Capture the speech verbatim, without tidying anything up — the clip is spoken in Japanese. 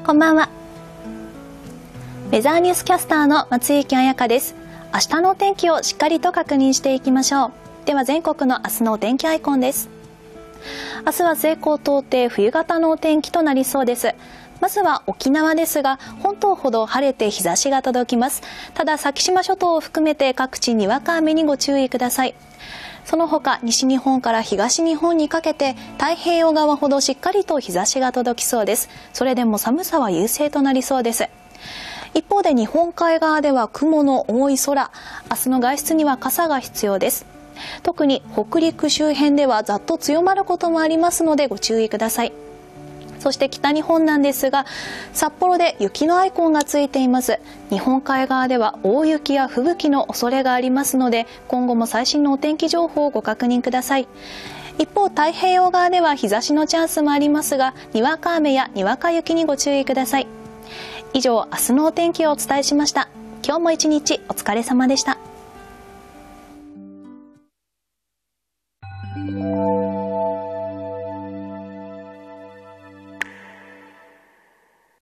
こんばんは。ウェザーニュースキャスターの松雪彩香です。明日のお天気をしっかりと確認していきましょう。では全国の明日のお天気アイコンです。明日は西高東低、冬型のお天気となりそうです。まずは沖縄ですが、本島ほど晴れて日差しが届きます。ただ先島諸島を含めて各地にわか雨にご注意ください。その他、西日本から東日本にかけて太平洋側ほどしっかりと日差しが届きそうです。それでも寒さは優勢となりそうです。一方で日本海側では雲の多い空、明日の外出には傘が必要です。特に北陸周辺ではざっと強まることもありますのでご注意ください。そして北日本なんですが、札幌で雪のアイコンがついています。日本海側では大雪や吹雪の恐れがありますので、今後も最新のお天気情報をご確認ください。一方、太平洋側では日差しのチャンスもありますが、にわか雨やにわか雪にご注意ください。以上、明日のお天気をお伝えしました。今日も一日お疲れ様でした。